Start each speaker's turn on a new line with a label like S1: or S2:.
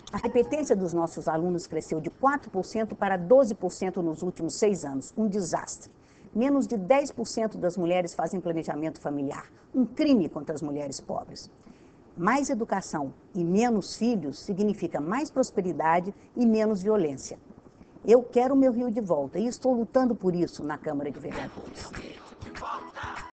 S1: A repetência dos nossos alunos cresceu de 4% para 12% nos últimos 6 anos. Um desastre. Menos de 10% das mulheres fazem planejamento familiar. Um crime contra as mulheres pobres. Mais educação e menos filhos significa mais prosperidade e menos violência. Eu quero o meu Rio de volta e estou lutando por isso na Câmara de Vereadores.